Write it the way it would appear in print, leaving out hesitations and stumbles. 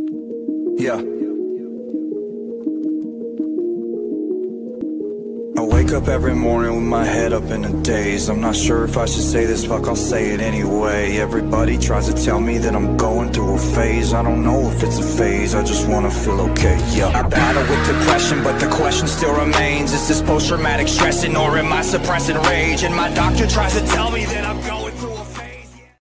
Yeah. I wake up every morning with my head up in a daze. I'm not sure if I should say this, fuck, I'll say it anyway. Everybody tries to tell me that I'm going through a phase. I don't know if it's a phase, I just wanna feel okay, yeah. I battle with depression, but the question still remains. Is this post-traumatic stressing, or am I suppressing rage? And my doctor tries to tell me that I'm going through a